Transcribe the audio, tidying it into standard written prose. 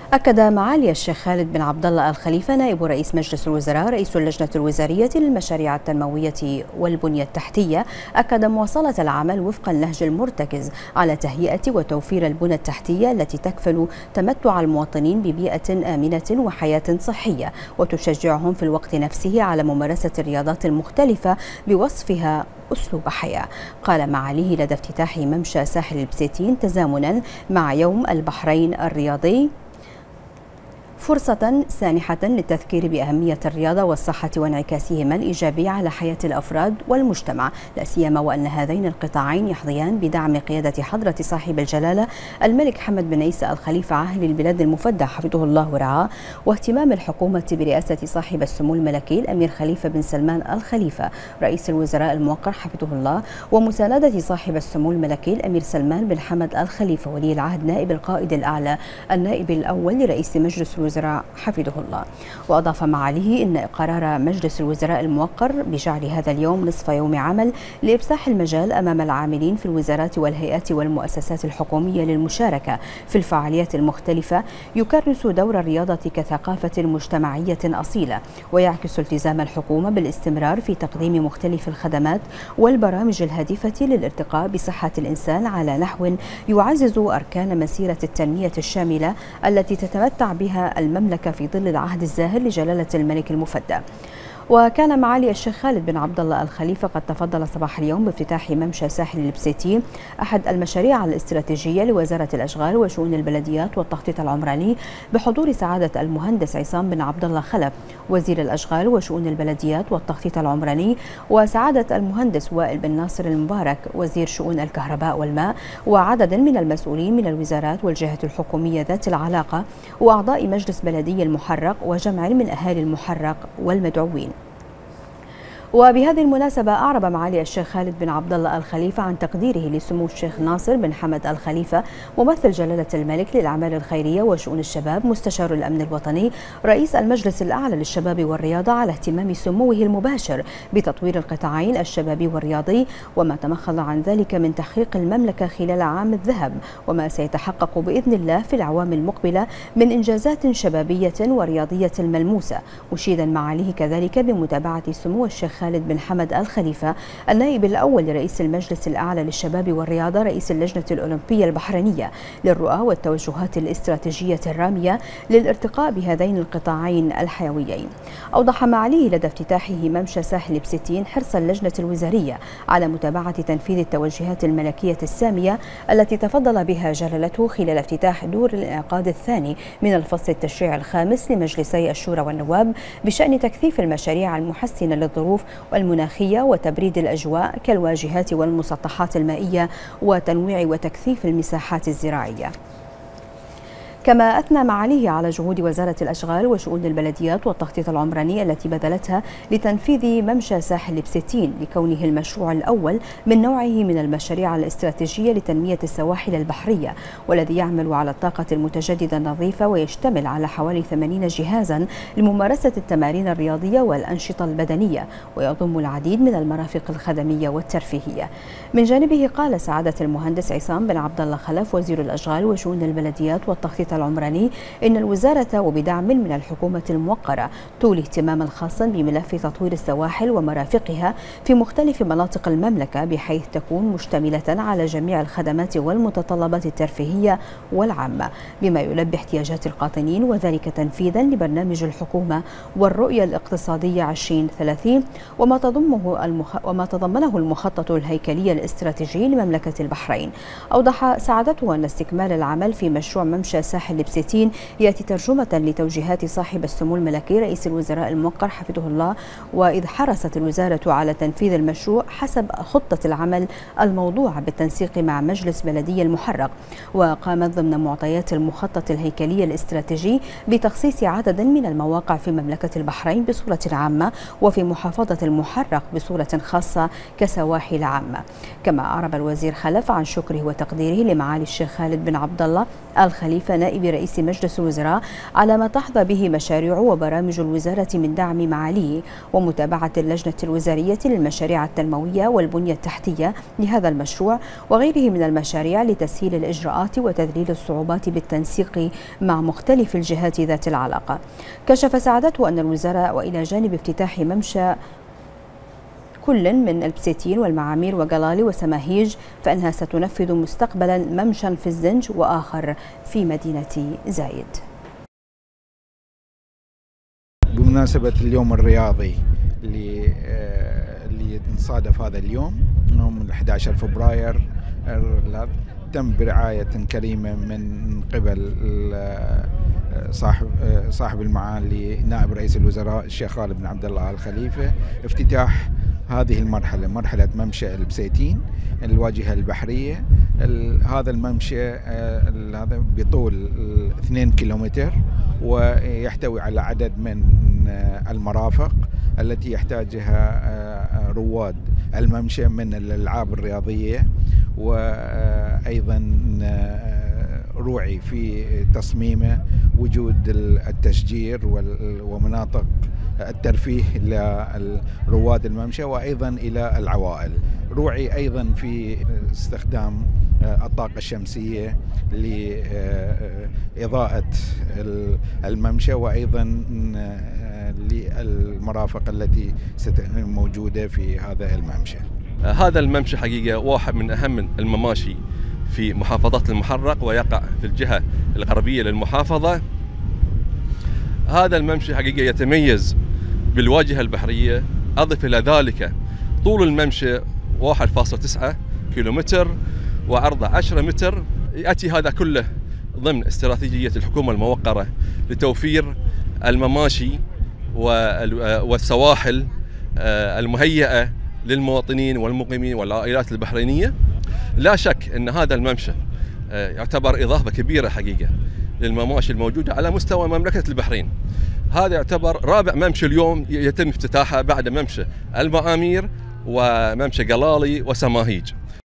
أكد معالي الشيخ خالد بن عبد الله الخليفة نائب رئيس مجلس الوزراء رئيس اللجنة الوزارية للمشاريع التنموية والبنية التحتية أكد مواصلة العمل وفق النهج المرتكز على تهيئة وتوفير البنى التحتية التي تكفل تمتع المواطنين ببيئة آمنة وحياة صحية وتشجعهم في الوقت نفسه على ممارسة الرياضات المختلفة بوصفها أسلوب حياة. قال معاليه لدى افتتاح ممشى ساحل البساتين تزامنا مع يوم البحرين الرياضي فرصة سانحة للتذكير بأهمية الرياضة والصحة وانعكاسهما الإيجابي على حياة الأفراد والمجتمع، لا سيما وأن هذين القطاعين يحظيان بدعم قيادة حضرة صاحب الجلالة الملك حمد بن عيسى الخليفة عاهل البلاد المفدى حفظه الله ورعاه، واهتمام الحكومة برئاسة صاحب السمو الملكي الأمير خليفة بن سلمان الخليفة رئيس الوزراء الموقر حفظه الله، ومساندة صاحب السمو الملكي الأمير سلمان بن حمد الخليفة ولي العهد نائب القائد الأعلى النائب الأول لرئيس مجلس الوزراء حفظه الله. وأضاف معاليه إن قرار مجلس الوزراء الموقر بجعل هذا اليوم نصف يوم عمل لإفساح المجال أمام العاملين في الوزارات والهيئات والمؤسسات الحكومية للمشاركة في الفعاليات المختلفة يكرس دور الرياضة كثقافة مجتمعية أصيلة، ويعكس التزام الحكومة بالاستمرار في تقديم مختلف الخدمات والبرامج الهادفة للارتقاء بصحة الإنسان على نحو يعزز أركان مسيرة التنمية الشاملة التي تتمتع بها المملكة في ظل العهد الزاهر لجلالة الملك المفدى. وكان معالي الشيخ خالد بن عبد الله الخليفة قد تفضل صباح اليوم بافتتاح ممشى ساحل البساتين أحد المشاريع الاستراتيجية لوزارة الأشغال وشؤون البلديات والتخطيط العمراني بحضور سعادة المهندس عصام بن عبد الله خلف وزير الأشغال وشؤون البلديات والتخطيط العمراني، وسعادة المهندس وائل بن ناصر المبارك وزير شؤون الكهرباء والماء، وعدد من المسؤولين من الوزارات والجهات الحكومية ذات العلاقة وأعضاء مجلس بلدي المحرق وجمع من أهالي المحرق والمدعوين. وبهذه المناسبة أعرب معالي الشيخ خالد بن عبد الله الخليفة عن تقديره لسمو الشيخ ناصر بن حمد الخليفة ممثل جلالة الملك للأعمال الخيرية وشؤون الشباب مستشار الأمن الوطني رئيس المجلس الأعلى للشباب والرياضة على اهتمام سموه المباشر بتطوير القطاعين الشبابي والرياضي وما تمخض عن ذلك من تحقيق المملكة خلال عام الذهب وما سيتحقق بإذن الله في الأعوام المقبلة من إنجازات شبابية ورياضية ملموسة، مشيدا معاليه كذلك بمتابعة سمو الشيخ خالد بن حمد الخليفة النائب الأول لرئيس المجلس الأعلى للشباب والرياضة رئيس اللجنة الأولمبية البحرينية للرؤى والتوجهات الاستراتيجية الرامية للارتقاء بهذين القطاعين الحيويين. أوضح معاليه لدى افتتاحه ممشى ساحل بساتين حرص اللجنة الوزارية على متابعة تنفيذ التوجهات الملكية السامية التي تفضل بها جلالته خلال افتتاح دور الانعقاد الثاني من الفصل التشريعي الخامس لمجلسي الشورى والنواب بشأن تكثيف المشاريع المحسنة للظروف والمناخية وتبريد الأجواء كالواجهات والمسطحات المائية وتنويع وتكثيف المساحات الزراعية. كما أثنى معاليه على جهود وزارة الأشغال وشؤون البلديات والتخطيط العمراني التي بذلتها لتنفيذ ممشى ساحل بساتين لكونه المشروع الأول من نوعه من المشاريع الاستراتيجية لتنمية السواحل البحرية، والذي يعمل على الطاقة المتجددة النظيفة ويشتمل على حوالي 80 جهازا لممارسة التمارين الرياضية والأنشطة البدنية، ويضم العديد من المرافق الخدمية والترفيهية. من جانبه قال سعادة المهندس عصام بن عبد الله خلف وزير الأشغال وشؤون البلديات والتخطيط العمراني إن الوزارة وبدعم من الحكومة الموقرة تولي اهتماما خاصا بملف تطوير السواحل ومرافقها في مختلف مناطق المملكة بحيث تكون مشتملة على جميع الخدمات والمتطلبات الترفيهية والعامة بما يلبي احتياجات القاطنين، وذلك تنفيذا لبرنامج الحكومة والرؤية الاقتصادية 2030 وما تضمنه المخطط الهيكلي الاستراتيجي لمملكة البحرين. أوضح سعادته أن استكمال العمل في مشروع ممشى ساحل بساتين يأتي ترجمة لتوجيهات صاحب السمو الملكي رئيس الوزراء الموقر حفظه الله، وإذ حرصت الوزارة على تنفيذ المشروع حسب خطة العمل الموضوعة بالتنسيق مع مجلس بلدي المحرق، وقامت ضمن معطيات المخطط الهيكلي الاستراتيجي بتخصيص عدد من المواقع في مملكة البحرين بصورة عامة وفي محافظة المحرق بصورة خاصة كسواحل عامة. كما أعرب الوزير خلف عن شكره وتقديره لمعالي الشيخ خالد بن عبد الله الخليفة نائب رئيس مجلس الوزراء على ما تحظى به مشاريع وبرامج الوزارة من دعم معاليه، ومتابعة اللجنة الوزارية للمشاريع التنموية والبنية التحتية لهذا المشروع وغيره من المشاريع لتسهيل الإجراءات وتذليل الصعوبات بالتنسيق مع مختلف الجهات ذات العلاقة. كشف سعادته أن الوزارة وإلى جانب افتتاح ممشى كل من البساتين والمعامير وقلالي وسماهيج، فإنها ستنفذ مستقبلا ممشى في الزنج وآخر في مدينة زايد. بمناسبة اليوم الرياضي اللي صادف هذا اليوم، يوم 11 فبراير، تم برعاية كريمة من قبل صاحب المعالي نائب رئيس الوزراء الشيخ خالد بن عبد الله آل خليفة افتتاح هذه المرحلة، مرحلة ممشى البساتين الواجهة البحرية. هذا الممشى هذا بطول 2 كيلومتر، ويحتوي على عدد من المرافق التي يحتاجها رواد الممشى من الألعاب الرياضية، وأيضا روعي في تصميمه وجود التشجير ومناطق الترفيه لرواد الممشى وأيضا إلى العوائل. روعي أيضا في استخدام الطاقة الشمسية لإضاءة الممشى وأيضا للمرافق التي موجودة في هذا الممشى. هذا الممشى حقيقة واحد من أهم المماشي في محافظة المحرق، ويقع في الجهة الغربية للمحافظة. هذا الممشى حقيقة يتميز بالواجهة البحرية. أضف إلى ذلك طول الممشى 1.9 كيلومتر وعرضه 10 متر. يأتي هذا كله ضمن استراتيجية الحكومة الموقرة لتوفير المماشي والسواحل المهيئة للمواطنين والمقيمين والعائلات البحرينية. لا شك أن هذا الممشى يعتبر إضافة كبيرة حقيقة للمماشي الموجودة على مستوى مملكة البحرين. هذا يعتبر رابع ممشى اليوم يتم افتتاحه بعد ممشى المعامير وممشى قلالي وسماهيج.